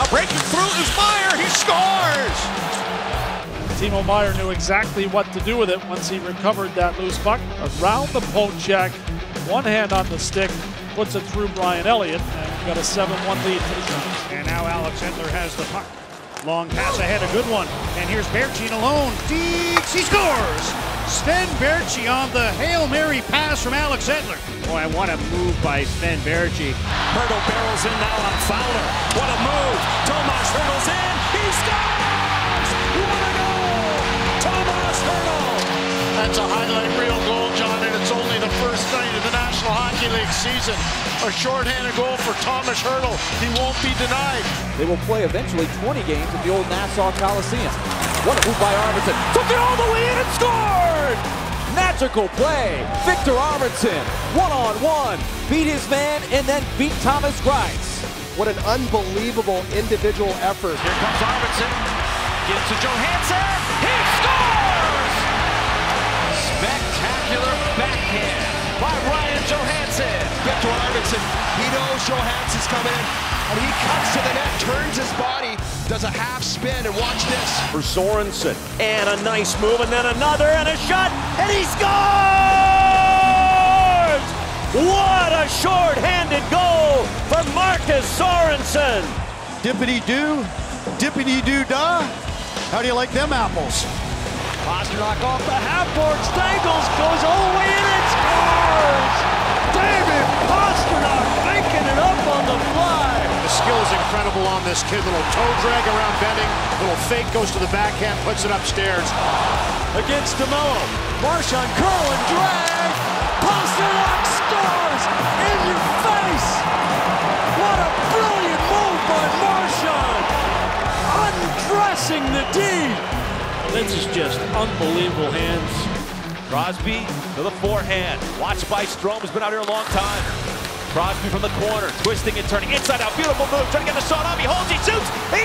Now breaking through is Meyer. He scores! Timo Meyer knew exactly what to do with it once he recovered that loose puck. Around the poke check, one hand on the stick, puts it through Brian Elliott, and we've got a 7-1 lead for the Sharks. And now Alex Edler has the puck. Long pass ahead, a good one. And here's Berchi alone. Deeks, he scores! Sven Berchi on the Hail Mary pass from Alex Edler. Boy, what a move by Sven Berchi. Hertl barrels in now on Fowler. What a move! Tomas Hertl's in. He scores! What a goal! Tomas Hertl! That's a highlight reel goal, John, and it's only the first night of the National Hockey League season. A shorthanded goal for Tomas Hertl. He won't be denied. They will play eventually 20 games at the old Nassau Coliseum. What a move by Arvidsson. Took it all the way in and scored! Magical play. Victor Arvidsson, one-on-one, beat his man and then beat Thomas Greiss. What an unbelievable individual effort. Here comes Arvidsson. Gives to Johansson. He scores! Spectacular backhand by Ryan Johansson. Victor Arvidsson, he knows Johansson's coming in, and he cuts to the net, turns his body, does a half spin, and watch this. For Sorensen. And a nice move, and then another, and a shot, and he scores! What a short-handed goal for Marcus Sorensen! Dippity-doo, dippity-doo-dah. How do you like them apples? Pastrnak off the half-board, Stangles goes all the way in and scores! David Pastrnak making it up on the fly! The skill is incredible on this kid. Little toe drag around bending, little fake goes to the backhand, puts it upstairs. Against DeMello, Marchand curl and drag, Pastrnak scores in your face! What a brilliant move by Marchand! Undressing the D! This is just unbelievable hands. Crosby to the forehand. Watched by Strome, has been out here a long time. Crosby from the corner, twisting and turning inside out. Beautiful move, trying to get the shot off. He holds, he shoots, he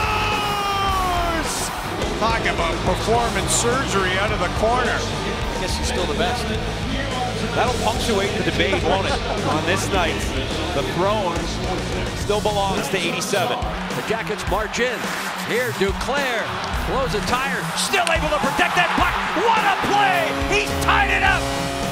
scores! Talk about performance surgery out of the corner. I guess he's still the best. That'll punctuate the debate, won't it? On this night, the throne still belongs to 87. The Jackets march in. Here, Duclair blows a tire, still able to protect that puck. What a play! He's tied it up!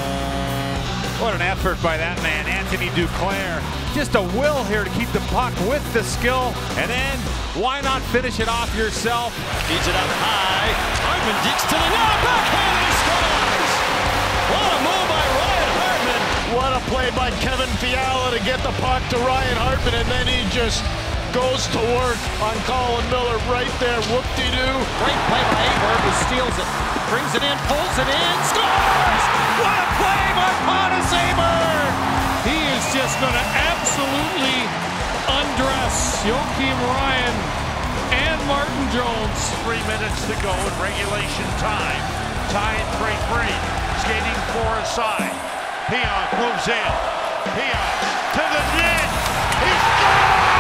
What an effort by that man, Anthony Duclair. Just a will here to keep the puck with the skill, and then why not finish it off yourself? Feeds it up high. Hartman digs to the net, backhand, and he scores! What a move by Ryan Hartman! What a play by Kevin Fiala to get the puck to Ryan Hartman, and then he just goes to work on Colin Miller right there. Whoop-de-doo. Great play by Aberg, who steals it. Brings it in, pulls it in, scores! What a play by Pontus Aberg! He is just going to absolutely undress Joakim Ryan and Martin Jones. 3 minutes to go in regulation time. Tied 3-3. Skating 4 aside. Pionk moves in. Pionk to the net. He scores!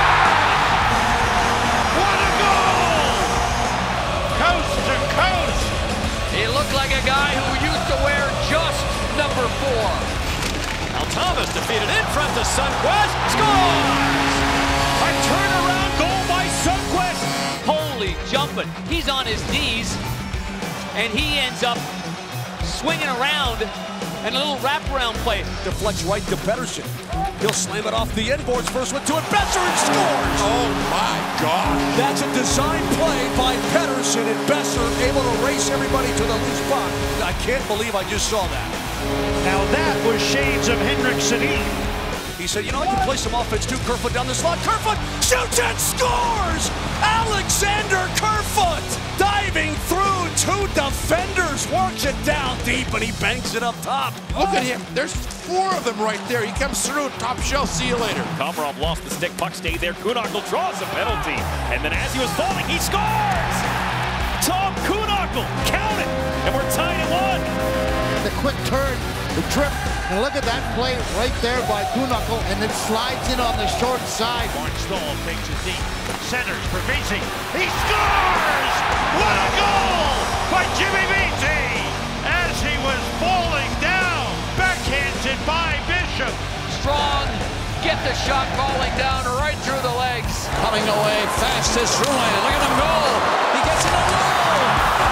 What a goal! Coast to coast. He looked like a guy who used to wear just number 4. Now Thomas defeated in front to Sundqvist. Scores! A turnaround goal by Sundqvist. Holy jumping. He's on his knees, and he ends up swinging around, and a little wraparound play. Deflects right to Pettersson. He'll slam it off the inboards. First one to it. Besser and scores! Oh my God. That's a design play by Pettersson, and Besser able to race everybody to the loose puck. I can't believe I just saw that. Now that was shades of Henrik Sedin. He said, you know, I can play some offense too. Kerfoot down the slot. Kerfoot shoots and scores! Alexander Kerfoot diving through 2 defenders, works it down deep, and he banks it up top. Look at him. There's 4 of them right there. He comes through, top shelf, see you later. Komarov lost the stick, puck stayed there. Kuhnhackl draws a penalty. And then as he was falling, he scores! Tom Kuhnhackl, count it! And we're tied at 1. The quick turn, the trip, and look at that play right there by Kuhnhackl, and it slides in on the short side. Barnstall takes it deep, centers for Vesey. He scores! What a goal by Jimmy Vesey! As he was falling down, backhanded by Bishop. Strong, get the shot falling down right through the legs. A coming away fast as Struan. Look at him go. He gets it alone.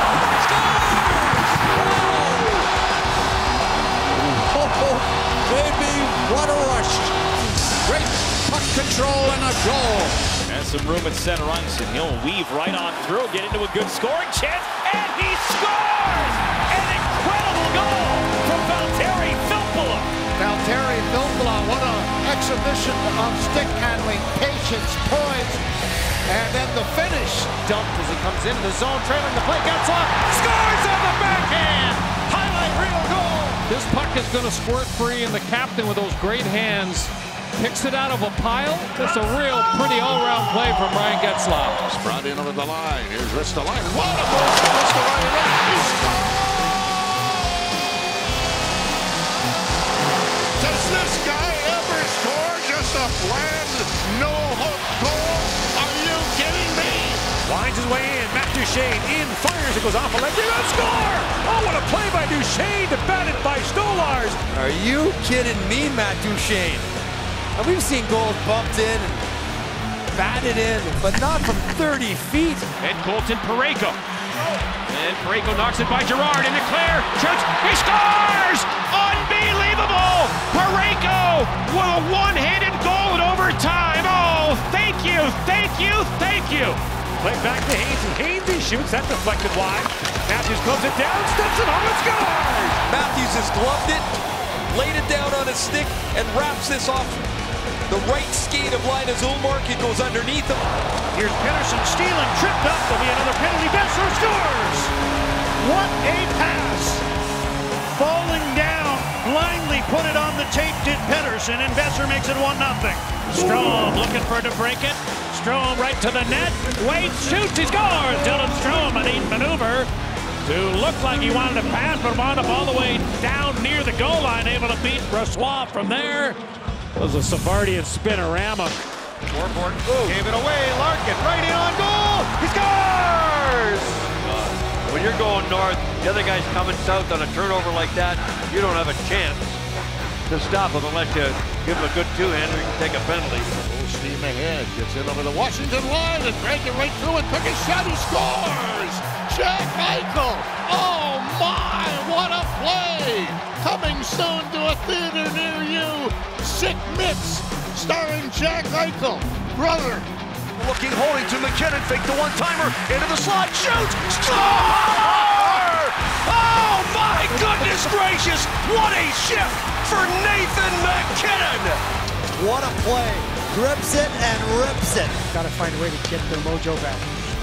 Oh, baby, what a rush. Great puck control and a goal. Has some room at center ice, and he'll weave right on through, get into a good scoring chance, and he scores! An incredible goal from Valtteri Filppula. Valtteri Filppula, what an exhibition of stick handling, patience, poise, and then the finish. Dumped as he comes into the zone, trailing the play, gets up, Scores on the backhand! Highlight reel goal! This puck is going to squirt free, and the captain with those great hands picks it out of a pile. That's a real pretty all-around play from Ryan Getzlaf. Brought in over the line. Here's Ristolainen. What a move to Ristolainen. He scores! Does this guy ever score? Just a bland, no-hook goal? Are you kidding me? Winds his way in. Matt Duchene in, fires. It goes off a leg. Rebound, score! Oh, what a play by Duchene, defended by Stolarz. Are you kidding me, Matt Duchene? And we've seen goals bumped in and batted in, but not from 30 feet. And Colton Parayko. And Parayko knocks it by Girard into Claire. Shoots. He scores! Unbelievable! Parayko with a one-handed goal in overtime. Oh, thank you, thank you, thank you. Play back to Haynes, and Haynes shoots. That deflected wide. Matthews clubs it down, steps it home, and scores! Matthews has gloved it, laid it down on his stick, and wraps this off the right skate of Linus Ullmark. It goes underneath him. Here's Pettersson stealing, tripped up. There'll be another penalty. Besser scores! What a pass! Falling down, blindly put it on the tape, did Pettersson, and Besser makes it 1-0. Strome looking for to break it. Strome right to the net. Wade shoots, he scores! Dylan Strome, a neat maneuver to look like he wanted to pass, but wound up all the way down near the goal line, able to beat Brossoit from there. It was a Savardian spinorama. Warborn gave it away. Larkin right in on goal. He scores! When you're going north, the other guy's coming south on a turnover like that, you don't have a chance to stop him unless you give him a good two-hander. You can take a penalty. Full steam ahead. Gets in over the Washington line and dragged it right through and took a shot. He scores! Jack Eichel! Oh my, what a play! Coming soon to a theater near you. Sick Mitts, starring Jack Eichel. Brother. Looking, holding to McKinnon, fake the one-timer, into the slot, shoots, score! Oh my goodness gracious, what a shift for Nathan McKinnon! What a play. Grips it and rips it. Got to find a way to get their mojo back.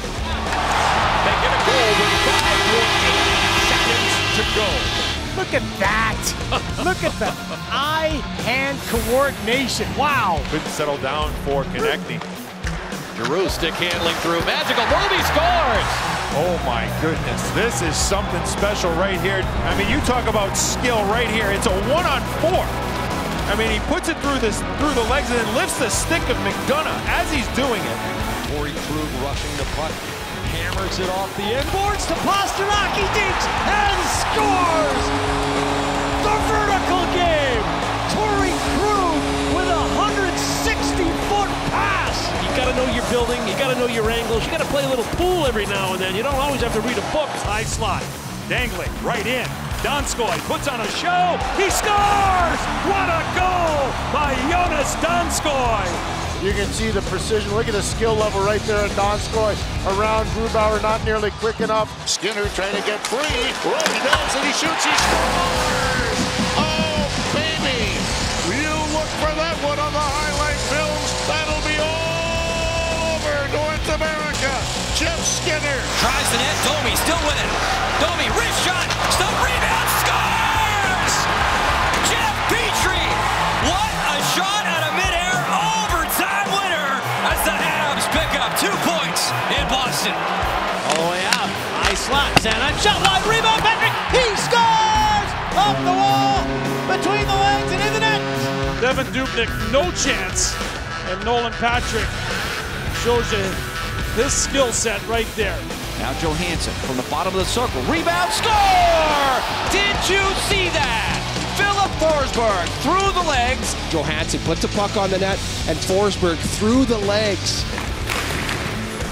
They get a goal with 5.8 seconds to go. Look at that! Look at the eye-hand coordination. Wow! Couldn't settle down for connecting. Giroux stick handling through. Magical move, he scores! Oh my goodness, this is something special right here. I mean, you talk about skill right here. It's a 1-on-4. I mean, he puts it through the legs and then lifts the stick of McDonough as he's doing it. Corey Krug rushing the puck, hammers it off the inboards to Pastrnak. He digs and scores! The vertical game! Corey Krug with a 160-foot pass! You gotta know your building, you gotta know your angles, you gotta play a little pool every now and then. You don't always have to read a book. High slot, dangling, right in. Donskoy puts on a show, he scores! What a goal by Jonas Donskoy! You can see the precision. Look at the skill level right there in Donskoy. Around Grubauer, not nearly quick enough. Skinner trying to get free. Well, he does, and he shoots, he scores! Oh, baby! You look for that one on the highlight films. That'll be all over North America. Jeff Skinner. Tries the net, Domi still with it. Domi, wrist shot, still rebound, scores! Jeff Petrie! What a shot out of midair, overtime winner as the Habs pick up 2 points in Boston. All the way out, high slot, Santa, shot wide, rebound, Patrick, he scores! Off the wall, between the legs and in the net. Devan Dubnyk, no chance. And Nolan Patrick shows you his skill set right there. Now Johansson from the bottom of the circle. Rebound, score! Did you see that? Philip Forsberg through the legs. Johansson puts the puck on the net, and Forsberg through the legs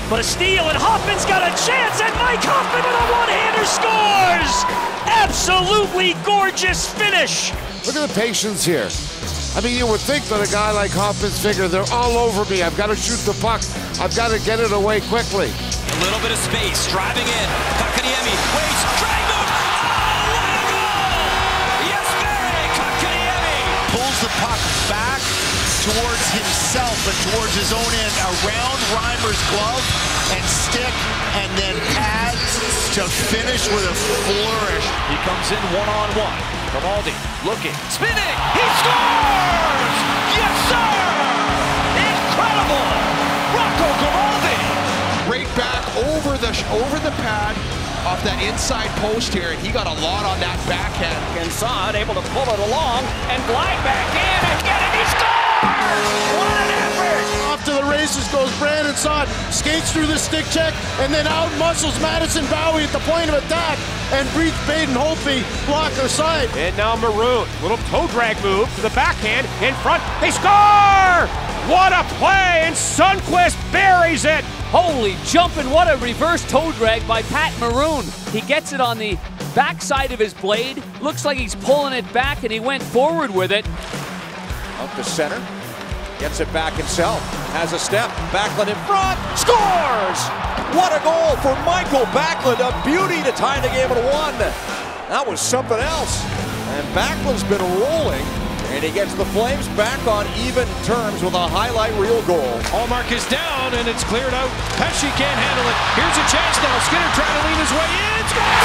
But a steal, and Hoffman's got a chance, and Mike Hoffman with a one-hander scores! Absolutely gorgeous finish. Look at the patience here. I mean, you would think that a guy like Hoffman's figure, they're all over me. I've got to shoot the puck. I've got to get it away quickly. A little bit of space, driving in. Kotkaniemi waits, drag move. Oh, what a goal! Jesperi Kotkaniemi pulls the puck back towards himself and towards his own end, around Reimer's glove and stick, and then pads to finish with a flourish. He comes in one-on-one. Grimaldi looking, spinning, he scores! Yes, sir! Incredible! Rocco Grimaldi! Right back over the pad off that inside post here, and he got a lot on that backhand. And Saad able to pull it along and glide back in and get it. He scores! What an effort! Off to the races goes Brandon Saad, skates through the stick check, and then out muscles Madison Bowie at the point of attack, and breach Baden Holtby blocker side. And now Maroon, little toe drag move to the backhand, in front, they score! What a play, and Sundqvist buries it! Holy jumping, what a reverse toe drag by Pat Maroon. He gets it on the backside of his blade. Looks like he's pulling it back, and he went forward with it. Up the center, gets it back himself, has a step, Backlund in front, scores! What a goal for Michael Backlund, a beauty to tie the game at 1. That was something else. And Backlund's been rolling, and he gets the Flames back on even terms with a highlight reel goal. Hallmark is down, and it's cleared out. Pesce can't handle it. Here's a chance now. Skinner trying to lean his way in.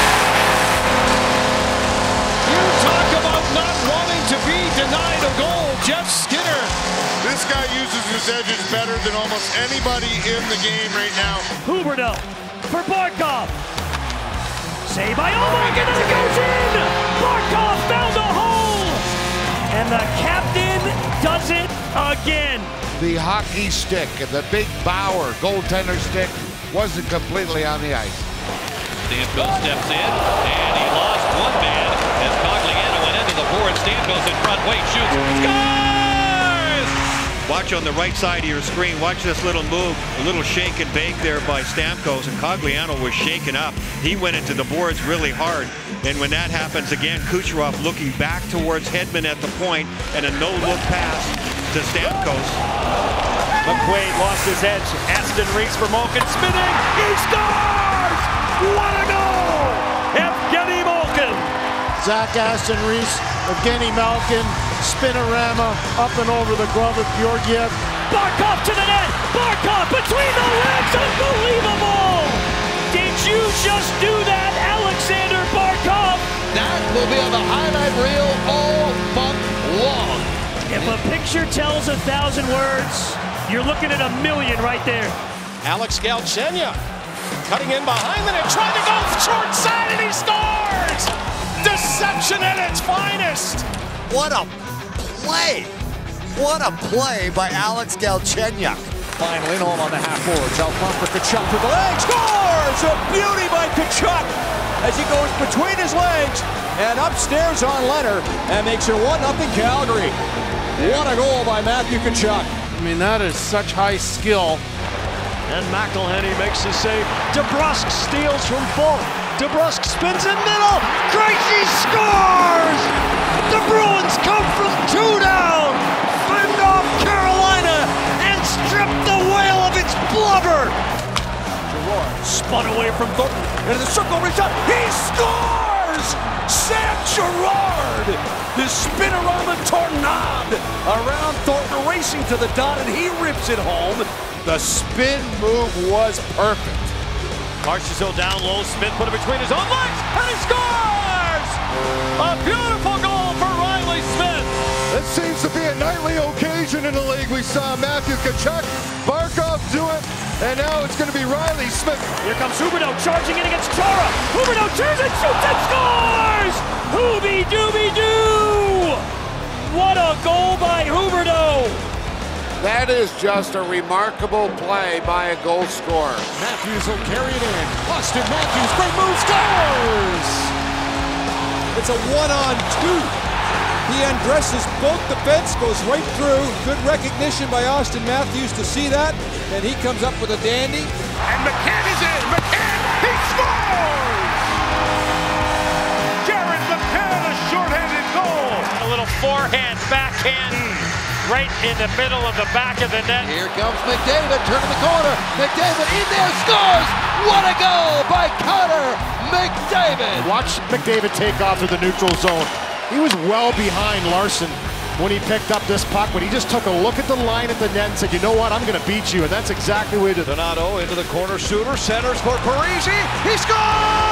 You talk about not wanting to be denied a goal, Jeff Skinner. This guy uses his edges better than almost anybody in the game right now. Huberdeau for Barkov. Saved by Ullmark, and it goes in! Barkov found a hole! And the captain does it again. The hockey stick and the big Bauer goaltender stick wasn't completely on the ice. Stamkos steps in, and he lost one man as Cogliano went into the board. Stamkos in front, wait, shoots, scores! Watch on the right side of your screen, watch this little move, a little shake and bake there by Stamkos, and Cogliano was shaken up. He went into the boards really hard, and when that happens again, Kucherov looking back towards Hedman at the point, and a no-look pass to Stamkos. McQuaid lost his edge. Aston Reese for Malkin spinning. He scores! What a goal! Evgeny Malkin. Zach Aston Reese, Evgeny Malkin, spinorama up and over the glove of Georgiev. Barkov to the net! Barkov between the legs! Unbelievable! Did you just do that, Alexander Barkov? That will be on the highlight reel all month long. If a picture tells 1,000 words, you're looking at 1,000,000 right there. Alex Galchenyuk cutting in behind the net, trying to go short side, and he scores! Deception at its finest! What a play! What a play by Alex Galchenyuk. Finally, home on the half boards. Out front for Tkachuk with the legs. Scores! A beauty by Tkachuk as he goes between his legs and upstairs on Leonard and makes it 1-0 Calgary. What a goal by Matthew Tkachuk. I mean, that is such high skill. And McElhenney makes the save. DeBrusk steals from Fulton. DeBrusk spins in middle. Krejci scores! The Bruins come from 2 down. Fend off Carolina and strip the whale of its blubber. Gerard spun away from Thornton. Into the circle, reach up. He scores! Sam Gerard! The spinorama tornado around Thornton, racing to the dot, and he rips it home. The spin move was perfect. Marchessault down low, Smith put it between his own legs, and he scores! A beautiful goal for Riley Smith. It seems to be a nightly occasion in the league. We saw Matthew Tkachuk, Barkov do it, and now it's going to be Riley Smith. Here comes Huberdeau charging in against Chara. Huberdeau turns and shoots and scores! Hooby-dooby-doo! What a goal by Huberdeau! That is just a remarkable play by a goal scorer. Matthews will carry it in. Austin Matthews, great move, scores! It's a 1-on-2. He undresses both defense, goes right through. Good recognition by Austin Matthews to see that. And he comes up with a dandy. And McCann is in. McCann, he scores! Jared McCann, a shorthanded goal. A little forehand, backhand, right in the middle of the back of the net. Here comes McDavid, turning the corner. McDavid in there, scores! What a goal by Connor McDavid! Watch McDavid take off to the neutral zone. He was well behind Larson when he picked up this puck, but he just took a look at the line at the net and said, you know what, I'm going to beat you, and that's exactly what he did. Donato into the corner, Suter centers for Parise. He scores!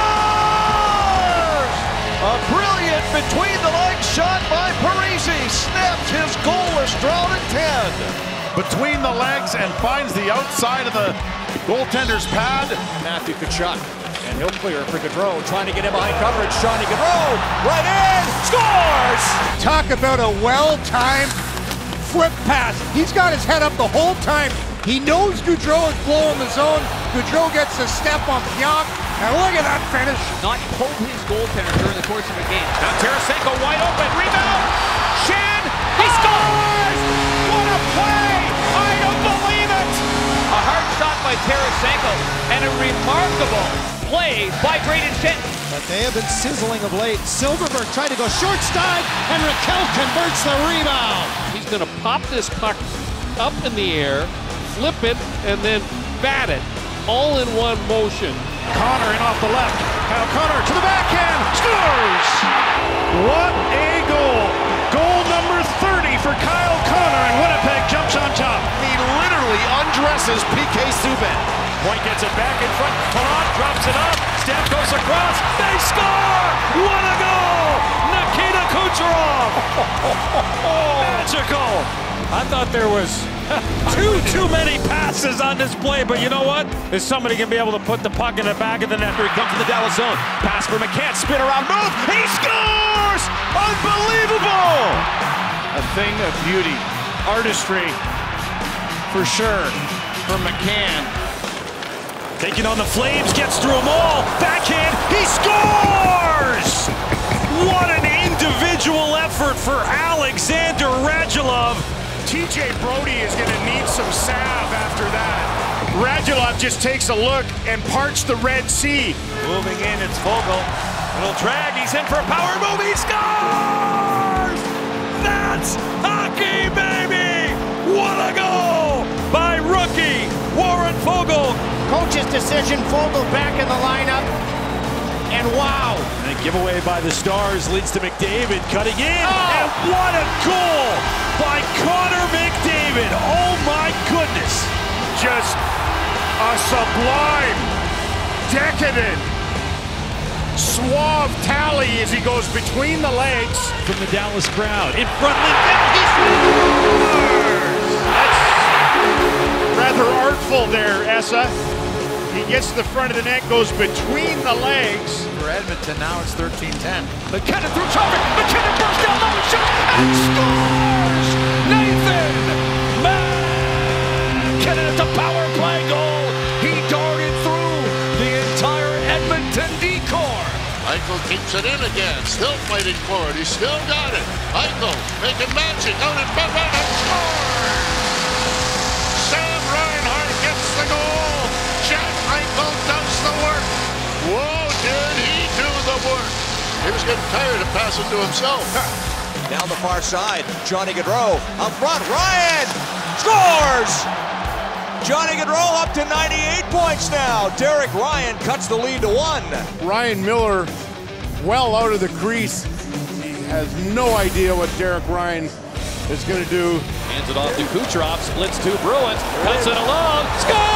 A brilliant between-the-legs shot by Parise. Snapped his goalless drought at 10. Between the legs and finds the outside of the goaltender's pad. Matthew Tkachuk, and he'll clear for Gaudreau, trying to get him behind coverage. Johnny Gaudreau, right in, scores! Talk about a well-timed flip pass. He's got his head up the whole time. He knows Gaudreau is blowing the zone. Gaudreau gets a step on Pionk, and look at that finish. Not pulled his goaltender during the course of the game. Now Tarasenko wide open, rebound, Shen, he scores! What a play! I don't believe it! A hard shot by Tarasenko, and a remarkable play by Braden Shen. But they have been sizzling of late. Silverberg tried to go short side, and Raquel converts the rebound. He's going to pop this puck up in the air, flip it, and then bat it, all in one motion. Connor in off the left. Kyle Connor to the backhand, scores! What a goal! Goal number 30 for Kyle Connor, and Winnipeg jumps on top. He literally undresses PK Subban. Point gets it back in front, Perron drops it up, Steph goes across, they score! What a goal! Nikita Kucherov! Magical! I thought there was too many passes on this play, but you know what? Is somebody going to be able to put the puck in the back of the net? Here he comes to the Dallas zone. Pass for McCann, spin around, move, he scores! Unbelievable! A thing of beauty, artistry, for sure, for McCann. Taking on the Flames, gets through them all. Backhand, he scores! What an individual effort for Alexander Radulov. TJ Brody is going to need some salve after that. Radulov just takes a look and parts the Red Sea. Moving in, it's Vogel. Little drag, he's in for a power move, he scores! That's hockey, baby! What a goal by rookie Warren Vogel. Coach's decision, Vogel back in the lineup, and wow. And a giveaway by the Stars leads to McDavid cutting in, and what a goal by Connor McDavid. Oh my goodness. Just a sublime, decadent, suave tally as he goes between the legs. From the Dallas crowd, in front of he scores! That's rather artful there, Essa. He gets to the front of the net, goes between the legs. For Edmonton, now it's 13-10. McKinnon through traffic, McKinnon bursts down low, shoots, and scores! Nathan McKinnon, it's a power play goal. He darted through the entire Edmonton decor. Eichel keeps it in again, still fighting for it. He's still got it. Eichel making magic out in front and scores! Sam Reinhart gets the goal. Jack Eichel does the work. Whoa, did he do the work? He was getting tired of passing to himself. Down the far side, Johnny Gaudreau up front, Ryan scores! Johnny Gaudreau up to 98 points now. Derek Ryan cuts the lead to 1. Ryan Miller well out of the crease. He has no idea what Derek Ryan is going to do. Hands it off to Kucherov, splits 2 Bruins, cuts it along, scores!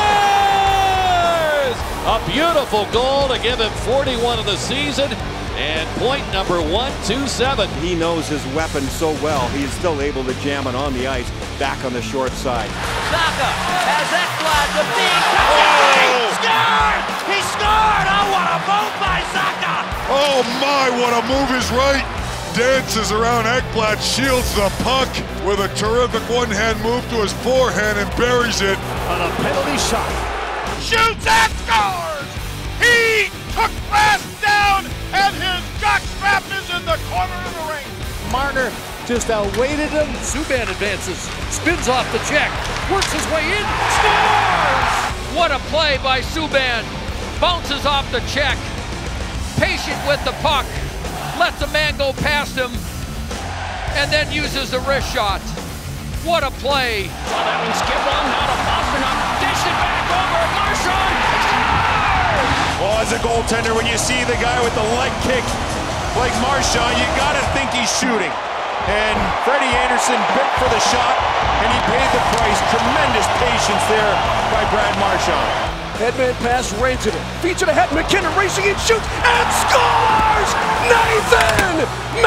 A beautiful goal to give him 41 of the season. And point number 127. He knows his weapon so well, he is still able to jam it on the ice, back on the short side. Zacha has Ekblad, the big touchdown. He scored! He scored! Oh, what a move by Zacha! Oh my, what a move is right. Dances around Ekblad, shields the puck with a terrific one-hand move to his forehand and buries it. On a penalty shot. Shoots and scores! He took last down and his jockstrap is in the corner of the ring. Marner just outweighted him. Subban advances, spins off the check, works his way in, scores! What What a play by Subban. Bounces off the check. Patient with the puck. Lets the man go past him. And then uses the wrist shot. What a play. Saw that one skip on. Now to Pastrnak. Dish it back over. Marchand. Well, as a goaltender, when you see the guy with the leg kick like Marchand, you got to think he's shooting. And Freddie Anderson bit for the shot, and he paid the price. Tremendous patience there by Brad Marchand. Headman pass, Rantanen. Feeds it ahead, McKinnon racing and shoots, and scores! Nathan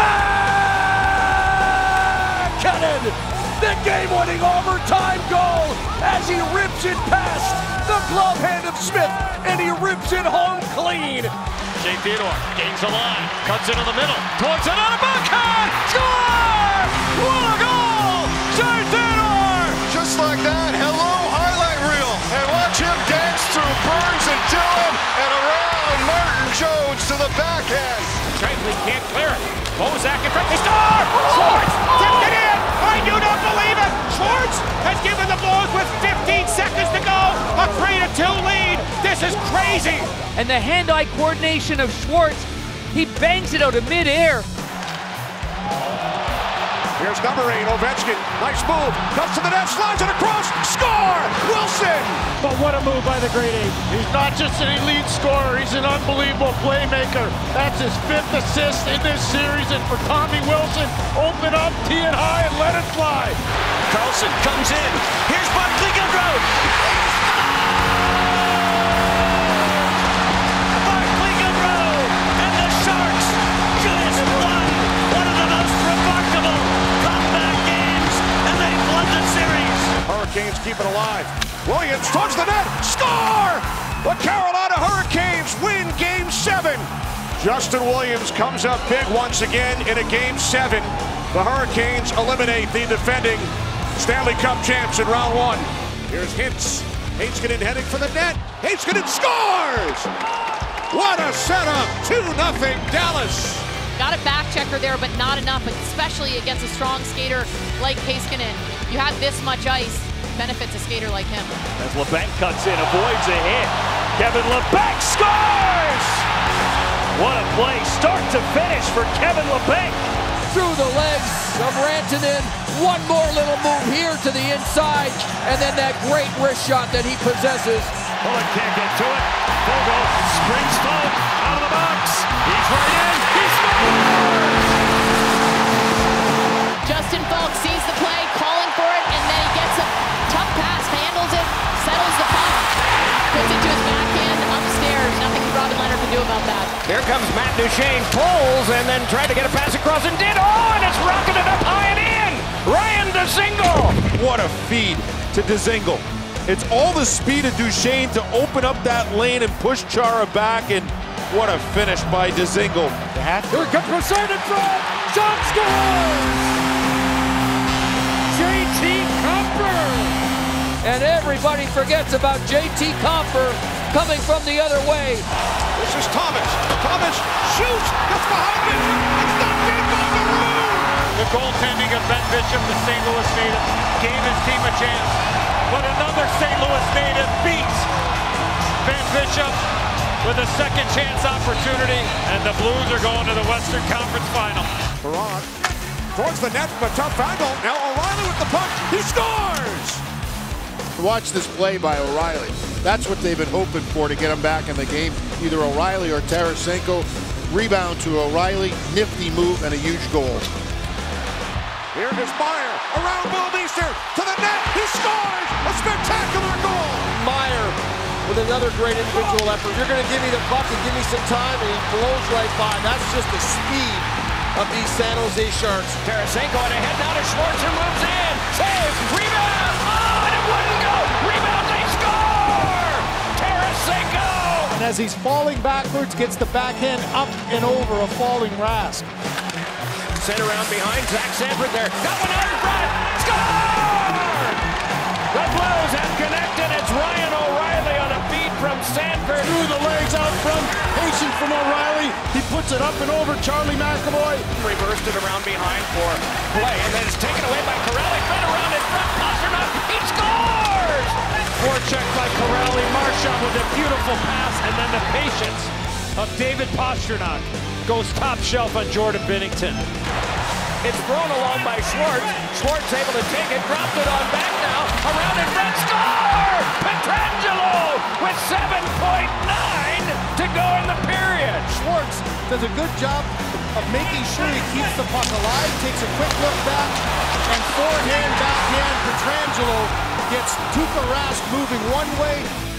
MacKinnon! The game-winning overtime goal as he rips it past the glove hand of Smith, and he rips it home clean. Shea Theodore gains the line, cuts it in the middle, towards it on a backhand, score! What a goal! Shea Theodore! Just like that, hello highlight reel. And watch him dance through Burns and Dillon and around Martin Jones to the backhand. Transley can't clear it. Bozak in front, they score! Schwartz tipped it in! I do not believe it! Schwartz has given the Blues with 15 seconds to go, a 3-2 lead. This is crazy! And the hand-eye coordination of Schwartz, he bangs it out of midair. Here's number 8, Ovechkin. Nice move. Comes to the net, slides it across. Score! Wilson! But what a move by the great eight. He's not just an elite scorer, he's an unbelievable playmaker. That's his 5th assist in this series, and for Tommy Wilson, open up, tee it high, and let it fly. Carlson comes in. Here's Barclay Goodrow. Barclay Goodrow and the Sharks just won one of the most remarkable comeback games, and they've won the series. Hurricanes keep it alive. Williams towards the net. Score! The Carolina Hurricanes win Game 7. Justin Williams comes up big once again in a Game 7. The Hurricanes eliminate the defending Stanley Cup champs in round 1. Here's Hintz. Heiskanen heading for the net. Heiskanen scores! What a setup! 2-0 Dallas. Got a back checker there, but not enough, especially against a strong skater like Heiskanen. You have this much ice, benefits a skater like him. As LeBanc cuts in, avoids a hit. Kevin LeBanc scores! What a play, start to finish for Kevin LeBanc. Through the legs of Rantanen. One more little move here to the inside, and then that great wrist shot that he possesses. Bullock can't get to it. Fogo springs Falk out of the box. He's right in. He scores! Justin Falk sees the play, calling for it, and then he gets a tough pass, handles it, settles the puck, puts it to his backhand upstairs. Nothing Robin Leonard can do about that. Here comes Matt Duchene, pulls, and then tried to get a pass across and did. Oh, and it's rocketed up high and in. Ryan Dzingel. What a feed to Dzingel. It's all the speed of Duchene to open up that lane and push Chara back, and what a finish by Dzingel. Here comes Broussard in front. Shot scores! JT Compher. And everybody forgets about JT Compher coming from the other way. This is Thomas. Thomas shoots. Gets behind Bishop. It's not big by the room. The goaltending of Ben Bishop, the St. Louis native, gave his team a chance. But another St. Louis native beats Ben Bishop with a second chance opportunity. And the Blues are going to the Western Conference Final. Perron towards the net from a tough angle. Now O'Reilly with the puck. He scores! Watch this play by O'Reilly. That's what they've been hoping for to get him back in the game. Either O'Reilly or Tarasenko. Rebound to O'Reilly. Nifty move and a huge goal. Here is Meyer around Bouwmeester to the net. He scores! A spectacular goal! Meyer with another great individual effort. You're going to give me the puck and give me some time, and he blows right by. That's just the speed of these San Jose Sharks. Tarasenko on ahead now to Schwartz, who moves in. Save, rebound. Oh, and it wouldn't go. Rebound, they score! Tarasenko! And as he's falling backwards, gets the backhand up and over a falling Rask. Sent around behind, Zach Sanford there. Got one out in front. Score! The Blues have connected. It's Ryan O'Reilly on a feed from Sanford. Through the legs out front. Patient from O'Reilly. He puts it up and over Charlie McAvoy. Reversed it around behind for play, and then it's taken away by Corelli. Fed around in front. Pastrnak, he scores! scores! Forecheck by Corrali. Marchand with a beautiful pass, and then the patience of David Pastrnak goes top shelf on Jordan Binnington. It's thrown along by Schwartz. Schwartz able to take it, dropped it on back now. Around in front, score! Pietrangelo with 7.9 to go in the period. Schwartz does a good job of making sure he keeps the puck alive, takes a quick look back, and forehand, backhand. Pietrangelo gets Tuukka Rask moving one way,